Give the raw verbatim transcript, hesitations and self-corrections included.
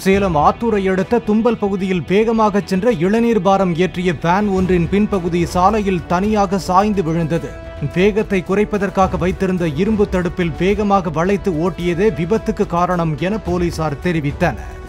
சேலம் ஆத்தூரை அடுத்த தும்பல் பகுதியில் வேகமாக சென்ற இளநீர் பாரம் ஏற்றிய வேன் ஒன்றின் பின்பகுதி சாலையில் தனியாக சாய்ந்து விழுந்தது. வேகத்தை குறைப்பதற்காக வைத்திருந்த இரும்பு தடுப்பில் வேகமாக வளைத்து ஓட்டியதே விபத்துக்கு காரணம் என போலீசார் தெரிவித்தனர்.